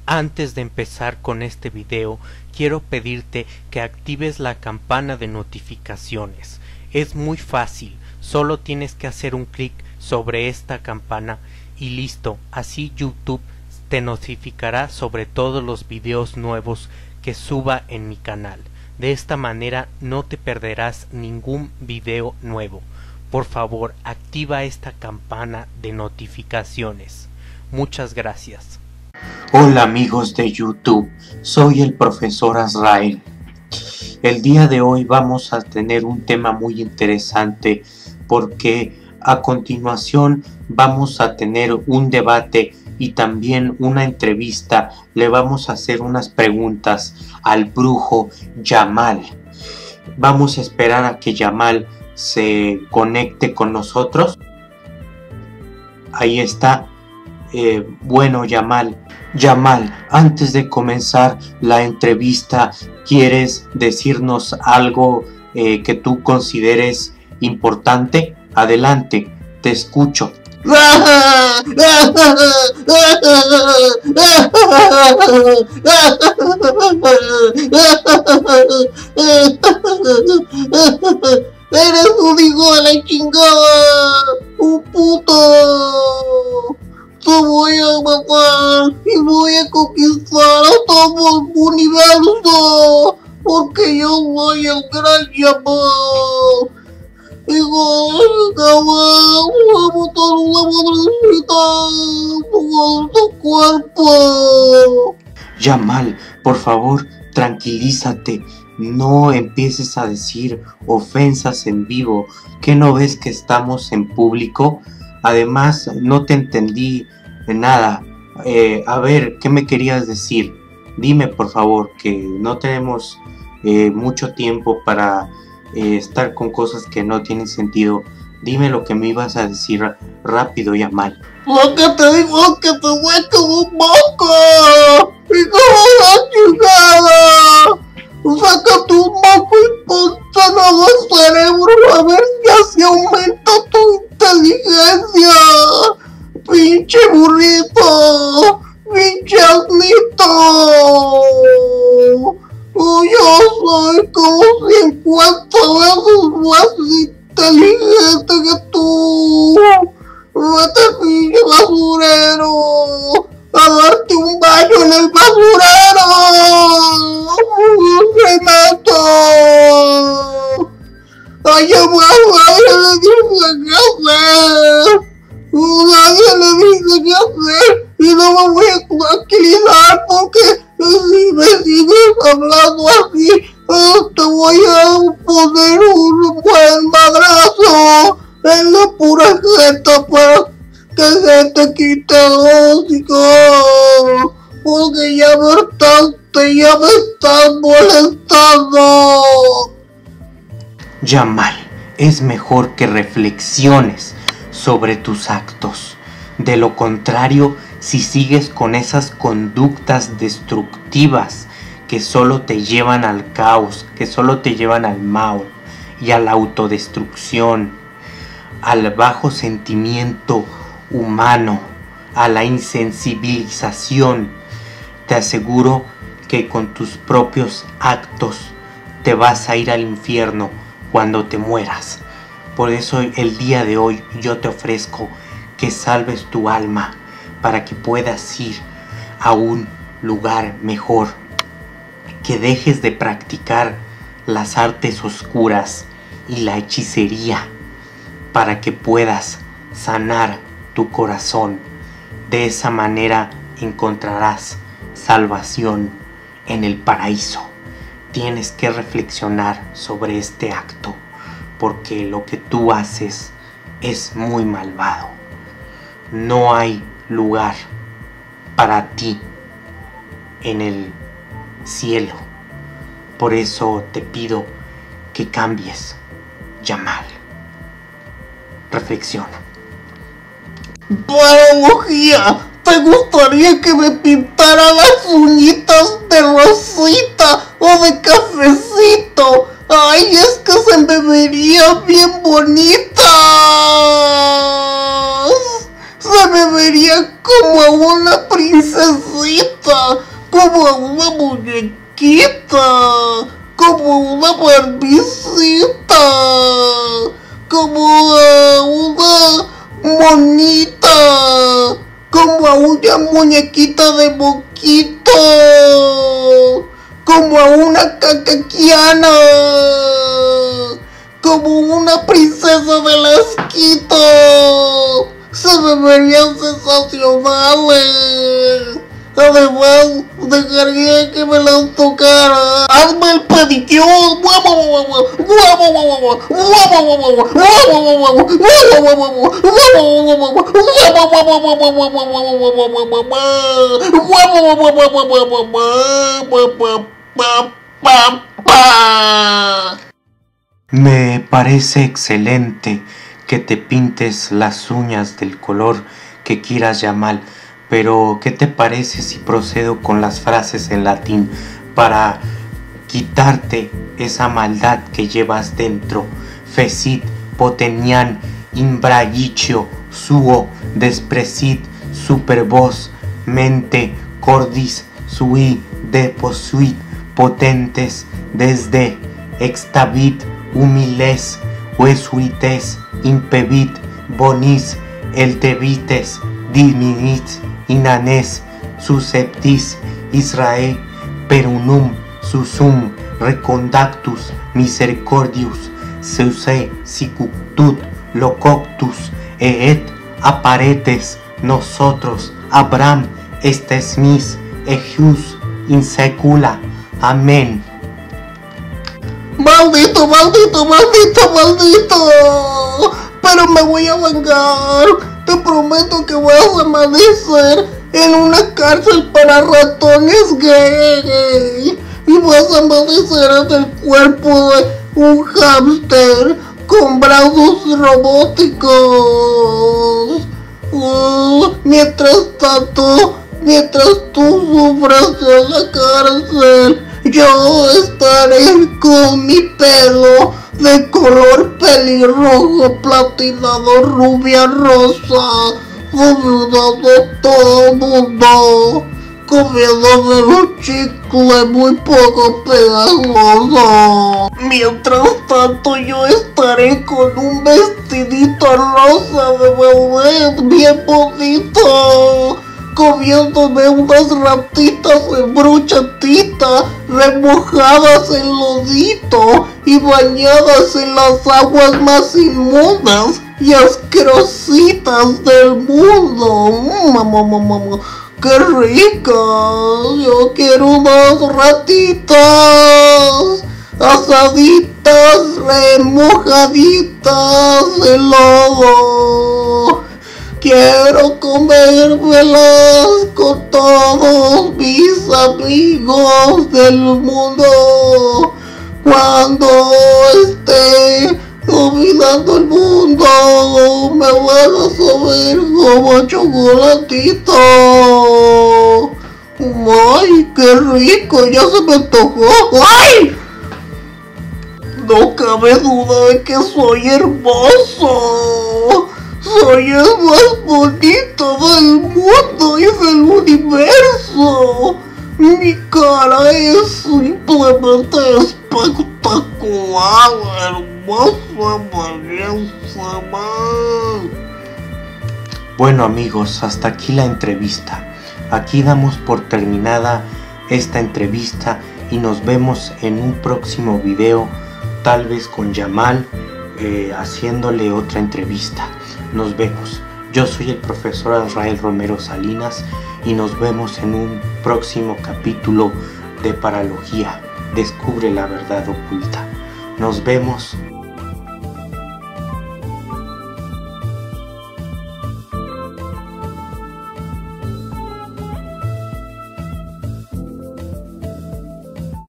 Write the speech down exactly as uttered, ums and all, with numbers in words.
Antes de empezar con este video, quiero pedirte que actives la campana de notificaciones. Es muy fácil, solo tienes que hacer un clic sobre esta campana y listo, así YouTube te notificará sobre todos los videos nuevos que suba en mi canal. De esta manera no te perderás ningún video nuevo. Por favor, activa esta campana de notificaciones. Muchas gracias. Hola amigos de YouTube, soy el profesor Azrael. El día de hoy vamos a tener un tema muy interesante porque a continuación vamos a tener un debate y también una entrevista. Le vamos a hacer unas preguntas al brujo Yamal. Vamos a esperar a que Yamal se conecte con nosotros. Ahí está. Eh, bueno, Yamal, Yamal, antes de comenzar la entrevista, ¿quieres decirnos algo eh, que tú consideres importante? Adelante, te escucho. Eres un hijo de la chingada, un puto. Te voy a matar y voy a conquistar a todo el universo, porque yo soy el gran Yamal. Hijo de Yamal, voy a matar una madrecita por tu cuerpo. Yamal, por favor, tranquilízate. No empieces a decir ofensas en vivo. ¿Qué no ves que estamos en público? Además, no te entendí nada. Eh, a ver, ¿qué me querías decir? Dime, por favor, que no tenemos eh, mucho tiempo para eh, estar con cosas que no tienen sentido. Dime lo que me ibas a decir rápido, Yamal. Lo que te digo es que te voy a como un moco. ¡Y como la chingada! Saca tu moco y ponte nuevo cerebro a ver si así aumenta tu inteligencia. ¡Pinche burrito! ¡Pinche asnito! Oh, yo soy como cincuenta veces más inteligente que tú. Vete, pinche basurero, a darte un baño en el basurero. ¡Un remeto! ¡Ay, nadie le dice qué hacer! ¡Nadie le dice qué hacer! Y no me voy a tranquilizar porque si me sigues hablando así, te voy a poner un buen madrazo en la pura jeta para que se te quite el hocico, porque ya me estás, ya me estás molestando. Yamal, es mejor que reflexiones sobre tus actos. De lo contrario, si sigues con esas conductas destructivas que solo te llevan al caos, que solo te llevan al mal y a la autodestrucción, al bajo sentimiento humano, a la insensibilización, te aseguro que con tus propios actos te vas a ir al infierno cuando te mueras. Por eso el día de hoy yo te ofrezco que salves tu alma para que puedas ir a un lugar mejor, que dejes de practicar las artes oscuras y la hechicería para que puedas sanar tu corazón. De esa manera encontrarás salvación en el paraíso. Tienes que reflexionar sobre este acto, porque lo que tú haces es muy malvado. No hay lugar para ti en el cielo. Por eso te pido que cambies, Yamal. Reflexiona. Para ¿te gustaría que me pintara las uñitas de rosita o de cafecito? ¡Ay, es que se me verían bien bonitas! Se me vería como una princesita. muñequita, como a una muñequita, como una barbicita, como a una monita, como a una muñequita de moquito, como a una cacaquiana, como una princesa de la esquito. Se me verían sensacionales. Además, dejaría que me las tocara. Hazme el pedicure. Me parece excelente que te pintes las uñas del color que quieras llamar, pero ¿qué te parece si procedo con las frases en latín para quitarte esa maldad que llevas dentro? Fecit, potenian, imbragicio, suo, desprecit, supervos, mente, cordis, sui, deposuit, potentes, desde, extabit, humiles, huesuites, impevit, bonis, eltevites, diminit, inanes, susceptis, Israel, perunum, susum, recondactus, misericordius, seuse, sicuctut, lococtus, eet, aparetes, nosotros, Abraham, estes mis, ejus, in secula, amén. Maldito, maldito, maldito, maldito. Pero me voy a vengar. Te prometo que voy a amanecer en una cárcel para ratones gay. Y vas a amanecer en el cuerpo de un hámster con brazos robóticos. Uh, mientras tanto, mientras tú sufras en la cárcel, yo estaré con mi pelo de color pelirrojo, platinado, rubia, rosa, comiendo todo el mundo, comiéndome un chicle muy poco pegajoso. Mientras tanto yo estaré con un vestidito rosa de velvet bien bonito, comiéndome unas ratitas en bruchatita, remojadas en lodito y bañadas en las aguas más inmundas y asquerositas del mundo. Mamá, mamá, mamá, qué rica. Yo quiero unas ratitas asaditas, remojaditas en lodo. Quiero comérmelas con todos mis amigos del mundo. Cuando esté dominando el mundo, me van a saber como chocolatito. ¡Ay, qué rico! Ya se me antojó. ¡Ay! No cabe duda de que soy hermoso. Soy el más bonito del mundo y del universo. Mi cara es simplemente espectacular, hermosa, bellísima. Bueno amigos, hasta aquí la entrevista. Aquí damos por terminada esta entrevista y nos vemos en un próximo video, tal vez con Yamal eh, haciéndole otra entrevista. Nos vemos. Yo soy el profesor Azrael Romero Salinas y nos vemos en un próximo capítulo de Paralogía. Descubre la verdad oculta. Nos vemos.